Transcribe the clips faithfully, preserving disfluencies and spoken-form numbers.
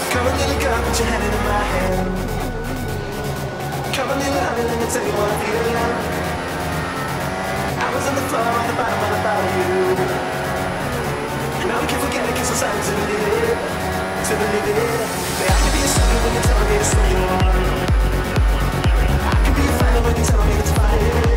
Come on, little girl, put your hand in my hand. Come on, little honey, let me tell you what I feel like. I was on the floor, on the bottom, all about you. And now we can't forget it, 'cause it's time to live it, to believe it. But I can be a sucker when you tell me it's so you are. I can be a fighter when you tell me it's fire.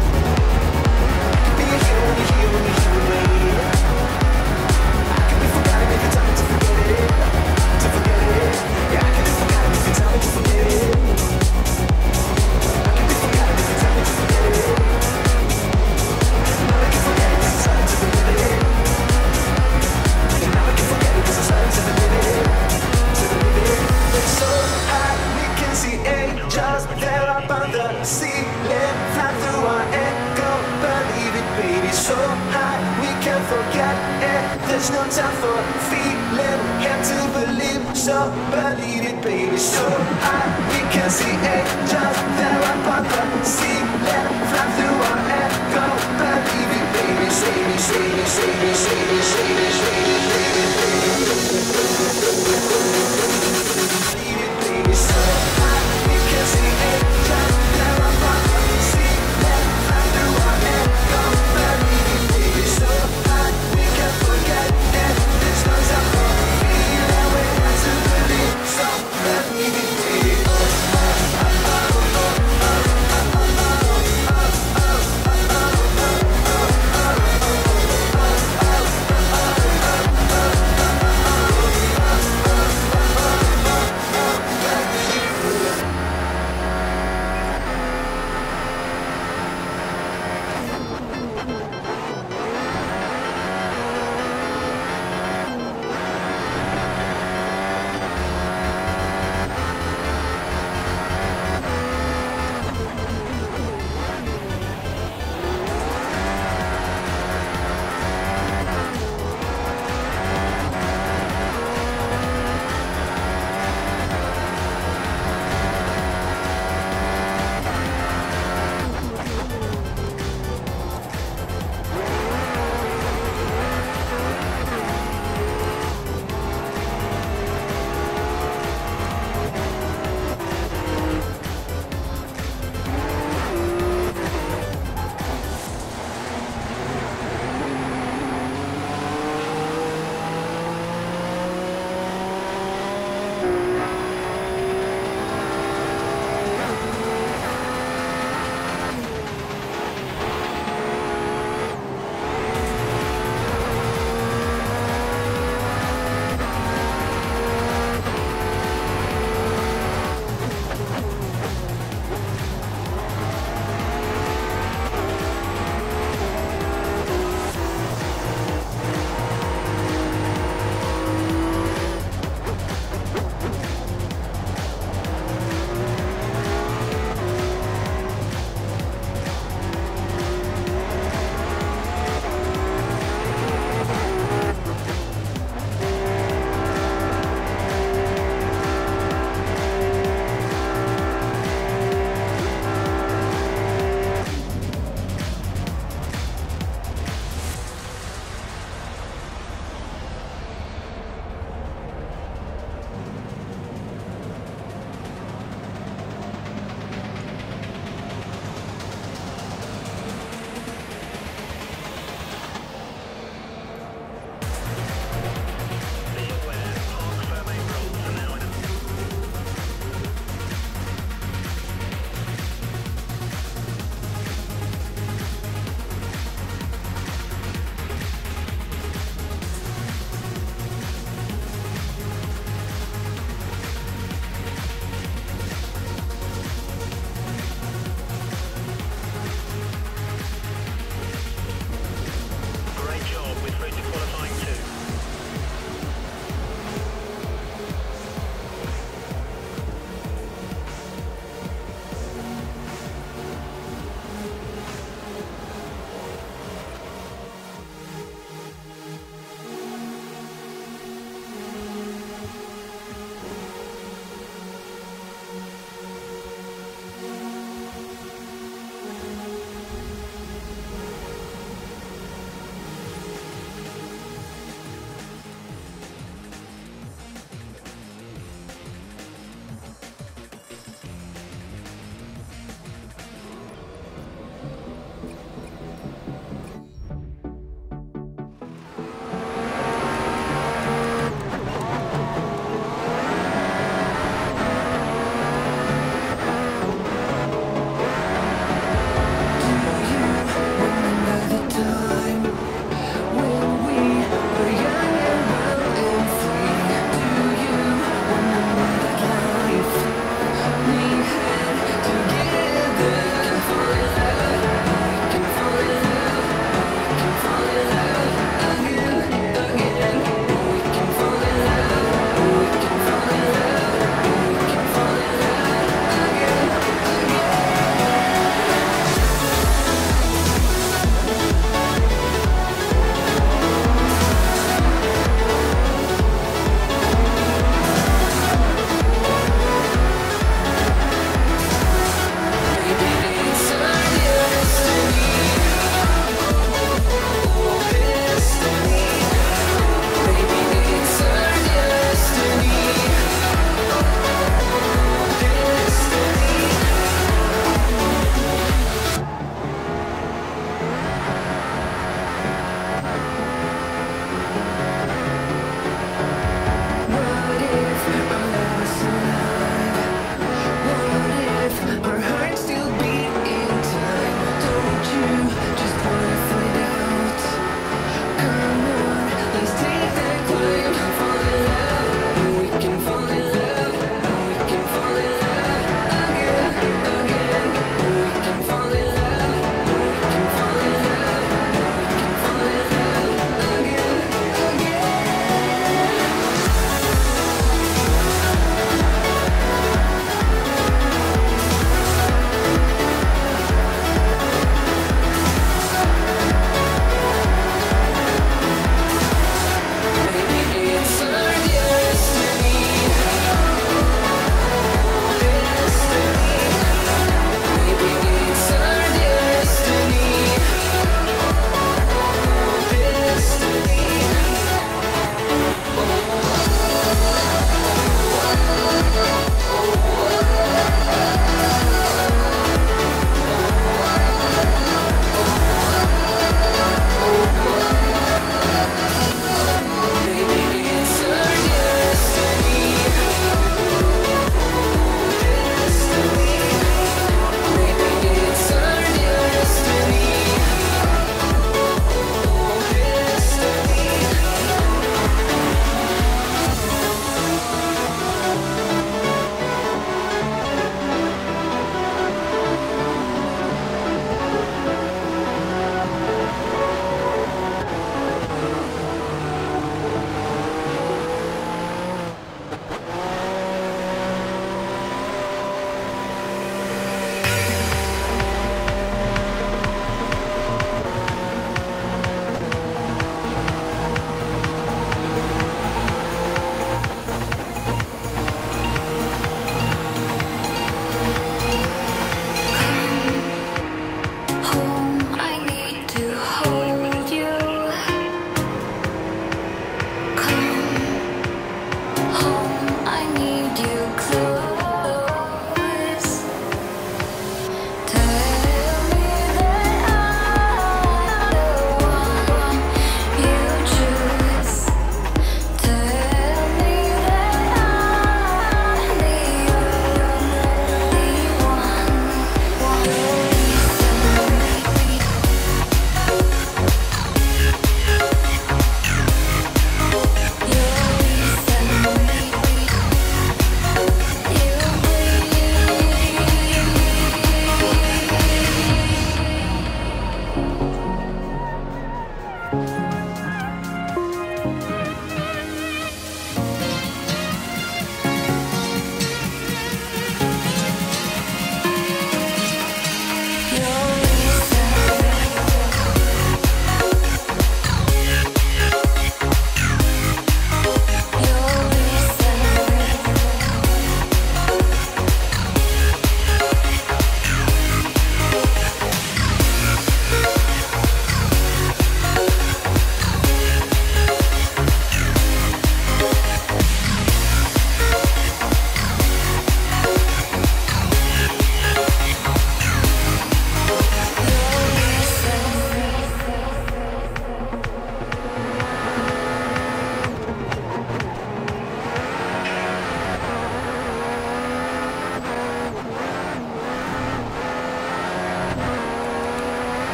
I can be a hero when you're here, when you're here with me. I can be forgotten if you tell me to forget it, to forget it. Yeah, I can be forgotten if you tell me to forget it. I can be forgotten if you tell me to forget it. Now I can forget it 'cause it's time to believe it. And now I can forget it 'cause it's time to believe it, to believe it. It's so high, we can see angels there up on the ceiling, fly through our echo, believe it, baby. So high, we can't forget it. There's no time for feeling, have to believe, so believe it, baby. So high, we can see angels there up on the ceiling, fly through our echo, believe it, baby. Say me, say me, say me, say me, say me, say me, say me, believe it, baby. So high, we can see angels there up on the ceiling, fly through our echo, believe it, baby. So high, we can't forget it. There's no time for feeling, we have to believe, so believe it, baby.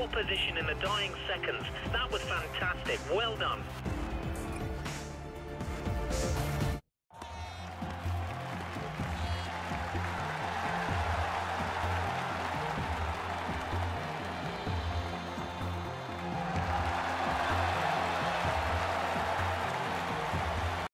pole position in the dying seconds. That was fantastic. Well done.